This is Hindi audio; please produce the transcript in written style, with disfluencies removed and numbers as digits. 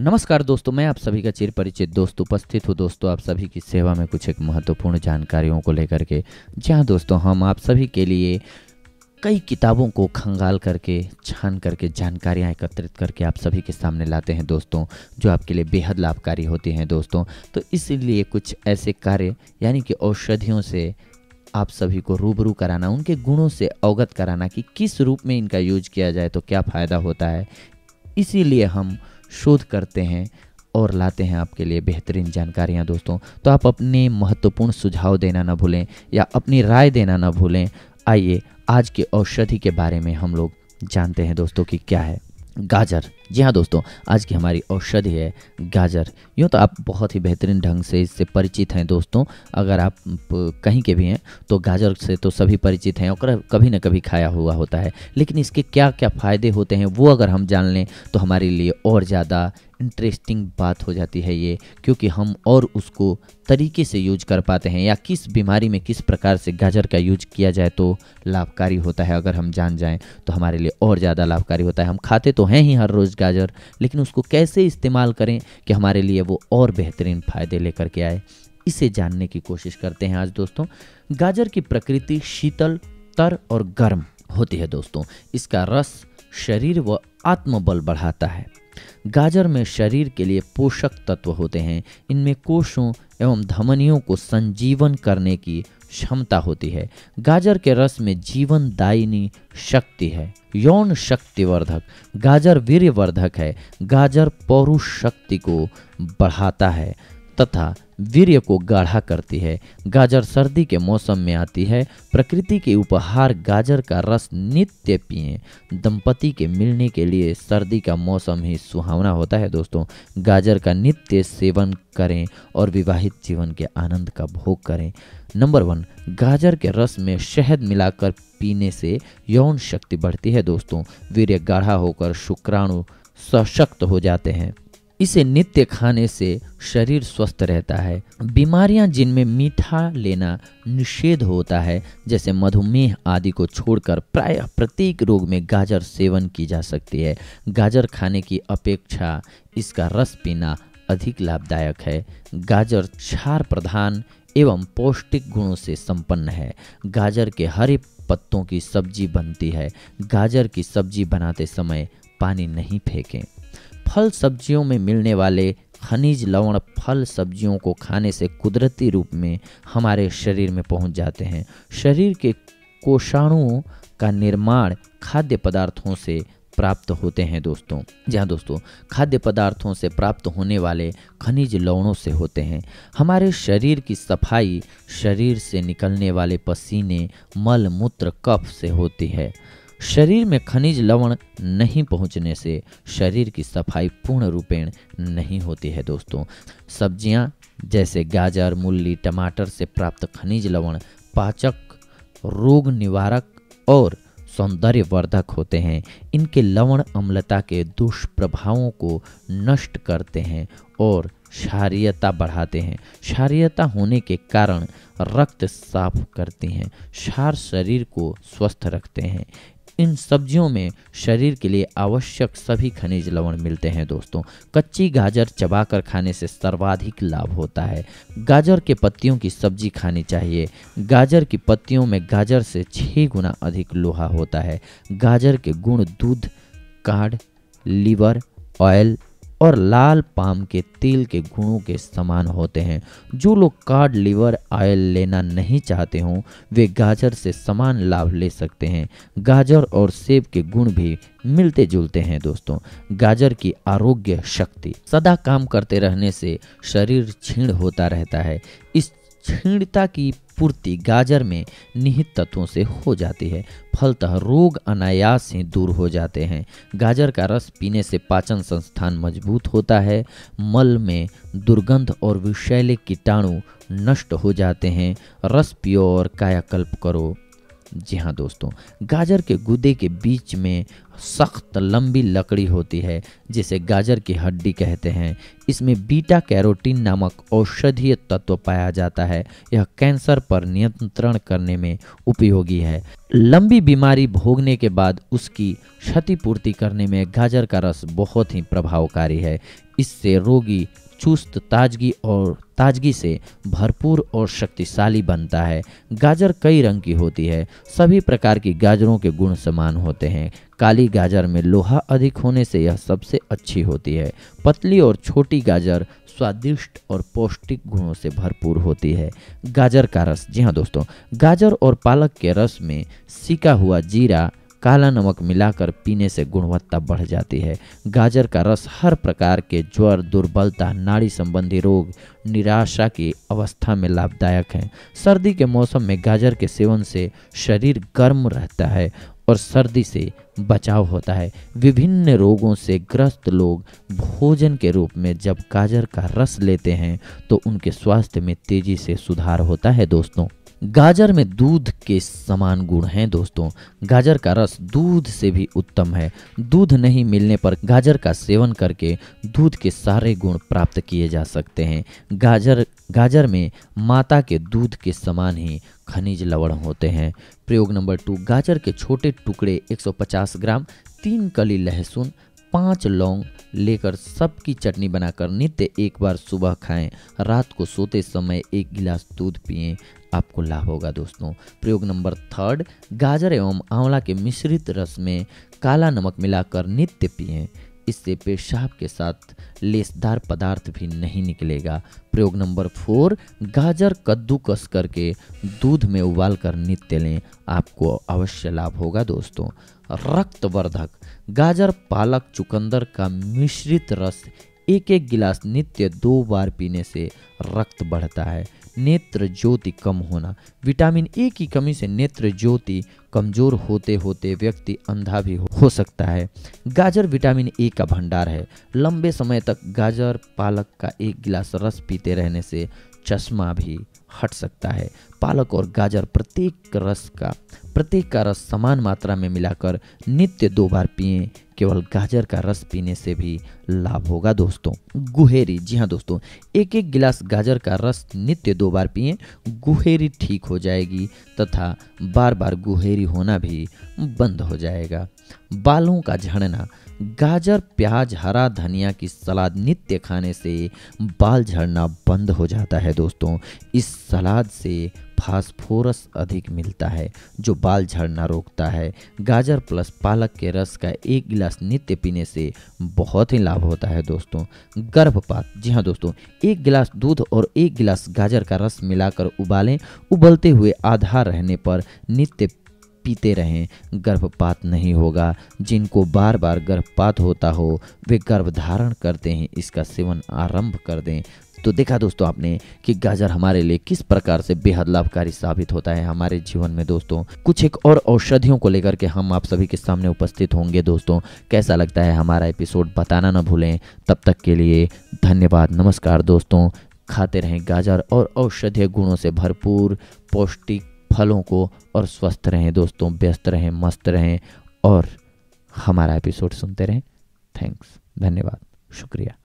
नमस्कार दोस्तों, मैं आप सभी का चिर परिचित दोस्त उपस्थित हूँ दोस्तों आप सभी की सेवा में कुछ एक महत्वपूर्ण जानकारियों को लेकर के। जहाँ दोस्तों हम आप सभी के लिए कई किताबों को खंगाल करके छान करके जानकारियाँ एकत्रित करके आप सभी के सामने लाते हैं दोस्तों, जो आपके लिए बेहद लाभकारी होती हैं दोस्तों। तो इसीलिए कुछ ऐसे कार्य यानी कि औषधियों से आप सभी को रूबरू कराना, उनके गुणों से अवगत कराना कि किस रूप में इनका यूज किया जाए तो क्या फ़ायदा होता है, इसीलिए हम शोध करते हैं और लाते हैं आपके लिए बेहतरीन जानकारियां दोस्तों। तो आप अपने महत्वपूर्ण सुझाव देना ना भूलें या अपनी राय देना ना भूलें। आइए आज के औषधि के बारे में हम लोग जानते हैं दोस्तों कि क्या है गाजर। जी हाँ दोस्तों, आज की हमारी औषधि है गाजर। यूँ तो आप बहुत ही बेहतरीन ढंग से इससे परिचित हैं दोस्तों। अगर आप कहीं के भी हैं तो गाजर से तो सभी परिचित हैं और कभी न कभी खाया हुआ होता है, लेकिन इसके क्या क्या फ़ायदे होते हैं वो अगर हम जान लें तो हमारे लिए और ज़्यादा इंटरेस्टिंग बात हो जाती है ये, क्योंकि हम और उसको तरीके से यूज कर पाते हैं या किस बीमारी में किस प्रकार से गाजर का यूज किया जाए तो लाभकारी होता है। अगर हम जान जाएं तो हमारे लिए और ज़्यादा लाभकारी होता है। हम खाते तो हैं ही हर रोज़ गाजर, लेकिन उसको कैसे इस्तेमाल करें कि हमारे लिए वो और बेहतरीन फ़ायदे लेकर के आए, इसे जानने की कोशिश करते हैं आज दोस्तों। गाजर की प्रकृति शीतल, तर और गर्म होती है दोस्तों। इसका रस शरीर व आत्मबल बढ़ाता है। गाजर में शरीर के लिए पोषक तत्व होते हैं। इनमें कोषों एवं धमनियों को संजीवन करने की क्षमता होती है। गाजर के रस में जीवनदायिनी शक्ति है। यौन शक्तिवर्धक, गाजर वीर्यवर्धक है। गाजर पौरुष शक्ति को बढ़ाता है तथा वीर्य को गाढ़ा करती है। गाजर सर्दी के मौसम में आती है। प्रकृति के उपहार गाजर का रस नित्य पिएं। दंपति के मिलने के लिए सर्दी का मौसम ही सुहावना होता है दोस्तों। गाजर का नित्य सेवन करें और विवाहित जीवन के आनंद का भोग करें। नंबर 1, गाजर के रस में शहद मिलाकर पीने से यौन शक्ति बढ़ती है दोस्तों। वीर्य गाढ़ा होकर शुक्राणु सशक्त हो जाते हैं। इसे नित्य खाने से शरीर स्वस्थ रहता है। बीमारियां जिनमें मीठा लेना निषेध होता है, जैसे मधुमेह आदि को छोड़कर प्रायः प्रत्येक रोग में गाजर सेवन की जा सकती है। गाजर खाने की अपेक्षा इसका रस पीना अधिक लाभदायक है। गाजर क्षार प्रधान एवं पौष्टिक गुणों से संपन्न है। गाजर के हरे पत्तों की सब्जी बनती है। गाजर की सब्जी बनाते समय पानी नहीं फेंकें। फल सब्जियों में मिलने वाले खनिज लवण फल सब्जियों को खाने से कुदरती रूप में हमारे शरीर में पहुंच जाते हैं। शरीर के कोषाणुओं का निर्माण खाद्य पदार्थों से प्राप्त होते हैं दोस्तों। जहाँ दोस्तों खाद्य पदार्थों से प्राप्त होने वाले खनिज लवणों से होते हैं। हमारे शरीर की सफाई शरीर से निकलने वाले पसीने, मल मूत्र, कफ से होती है। शरीर में खनिज लवण नहीं पहुंचने से शरीर की सफाई पूर्ण रूपेण नहीं होती है दोस्तों। सब्जियां जैसे गाजर, मूली, टमाटर से प्राप्त खनिज लवण पाचक, रोग निवारक और सौंदर्यवर्धक होते हैं। इनके लवण अम्लता के दुष्प्रभावों को नष्ट करते हैं और क्षारीयता बढ़ाते हैं। क्षारीयता होने के कारण रक्त साफ करती हैं। क्षार शरीर को स्वस्थ रखते हैं। इन सब्जियों में शरीर के लिए आवश्यक सभी खनिज लवण मिलते हैं दोस्तों। कच्ची गाजर चबाकर खाने से सर्वाधिक लाभ होता है। गाजर के पत्तियों की सब्जी खानी चाहिए। गाजर की पत्तियों में गाजर से 6 गुना अधिक लोहा होता है। गाजर के गुण दूध, काढ़, लीवर ऑयल और लाल पाम के तेल के गुणों के समान होते हैं। जो लोग कार्ड लीवर ऑयल लेना नहीं चाहते हों वे गाजर से समान लाभ ले सकते हैं। गाजर और सेब के गुण भी मिलते जुलते हैं दोस्तों। गाजर की आरोग्य शक्ति, सदा काम करते रहने से शरीर क्षीण होता रहता है। इस क्षीणता की पूर्ति गाजर में निहित तत्वों से हो जाती है। फलतः रोग अनायास ही दूर हो जाते हैं। गाजर का रस पीने से पाचन संस्थान मजबूत होता है। मल में दुर्गंध और विषैले कीटाणु नष्ट हो जाते हैं। रस पियो और कायाकल्प करो। जी हाँ दोस्तों, गाजर के गूदे के बीच में सख्त लंबी लकड़ी होती है जिसे गाजर की हड्डी कहते हैं। इसमें बीटा कैरोटीन नामक औषधीय तत्व पाया जाता है। यह कैंसर पर नियंत्रण करने में उपयोगी है। लंबी बीमारी भोगने के बाद उसकी क्षतिपूर्ति करने में गाजर का रस बहुत ही प्रभावकारी है। इससे रोगी चुस्त ताजगी से भरपूर और शक्तिशाली बनता है। गाजर कई रंग की होती है। सभी प्रकार की गाजरों के गुण समान होते हैं। काली गाजर में लोहा अधिक होने से यह सबसे अच्छी होती है। पतली और छोटी गाजर स्वादिष्ट और पौष्टिक गुणों से भरपूर होती है। गाजर का रस, जी हाँ दोस्तों, गाजर और पालक के रस में सिका हुआ जीरा, काला नमक मिलाकर पीने से गुणवत्ता बढ़ जाती है। गाजर का रस हर प्रकार के ज्वर, दुर्बलता, नाड़ी संबंधी रोग, निराशा की अवस्था में लाभदायक है। सर्दी के मौसम में गाजर के सेवन से शरीर गर्म रहता है और सर्दी से बचाव होता है। विभिन्न रोगों से ग्रस्त लोग भोजन के रूप में जब गाजर का रस लेते हैं तो उनके स्वास्थ्य में तेजी से सुधार होता है। दोस्तों, गाजर में दूध के समान गुण हैं। दोस्तों, गाजर का रस दूध से भी उत्तम है। दूध नहीं मिलने पर गाजर का सेवन करके दूध के सारे गुण प्राप्त किए जा सकते हैं। गाजर में माता के दूध के समान ही खनिज लवण होते हैं। प्रयोग नंबर 2, गाजर के छोटे टुकड़े 150 ग्राम, 3 कली लहसुन, 5 लौंग लेकर सबकी चटनी बनाकर नित्य एक बार सुबह खाएं। रात को सोते समय 1 गिलास दूध पिएं, आपको लाभ होगा। दोस्तों, प्रयोग नंबर 3, गाजर एवं आंवला के मिश्रित रस में काला नमक मिलाकर नित्य पिएं। इससे पेशाब के साथ लेसदार पदार्थ भी नहीं निकलेगा। प्रयोग नंबर 4, गाजर कद्दूकस करके दूध में उबाल कर नित्य लें, आपको अवश्य लाभ होगा। दोस्तों, रक्तवर्धक, गाजर, पालक, चुकंदर का मिश्रित रस 1-1 गिलास नित्य 2 बार पीने से रक्त बढ़ता है। नेत्र ज्योति कम होना, विटामिन ए की कमी से नेत्र ज्योति कमजोर होते होते व्यक्ति अंधा भी हो सकता है। गाजर विटामिन ए का भंडार है। लंबे समय तक गाजर पालक का 1 गिलास रस पीते रहने से चश्मा भी हट सकता है। पालक और गाजर प्रत्येक का रस समान मात्रा में मिलाकर नित्य 2 बार पिएं। केवल गाजर का रस पीने से भी लाभ होगा। दोस्तों, गुहेरी, जी हाँ दोस्तों, 1-1 गिलास गाजर का रस नित्य 2 बार पिएं, गुहेरी ठीक हो जाएगी तथा बार बार गुहेरी होना भी बंद हो जाएगा। बालों का झड़ना, गाजर, प्याज, हरा धनिया की सलाद नित्य खाने से बाल झड़ना बंद हो जाता है। दोस्तों, इस सलाद से फास्फोरस अधिक मिलता है जो बाल झड़ना रोकता है। गाजर प्लस पालक के रस का 1 गिलास नित्य पीने से बहुत ही लाभ होता है। दोस्तों, गर्भपात, जी हाँ दोस्तों, 1 गिलास दूध और 1 गिलास गाजर का रस मिलाकर उबालें। उबलते हुए आधा रहने पर नित्य पीते रहें, गर्भपात नहीं होगा। जिनको बार बार गर्भपात होता हो वे गर्भधारण करते हैं, इसका सेवन आरंभ कर दें। तो देखा दोस्तों आपने कि गाजर हमारे लिए किस प्रकार से बेहद लाभकारी साबित होता है हमारे जीवन में। दोस्तों, कुछ एक और औषधियों को लेकर के हम आप सभी के सामने उपस्थित होंगे। दोस्तों, कैसा लगता है हमारा एपिसोड बताना न भूलें। तब तक के लिए धन्यवाद, नमस्कार। दोस्तों, खाते रहें गाजर और औषधीय गुणों से भरपूर पौष्टिक फलों को और स्वस्थ रहें। दोस्तों, व्यस्त रहें, मस्त रहें और हमारा एपिसोड सुनते रहें। थैंक्स, धन्यवाद, शुक्रिया।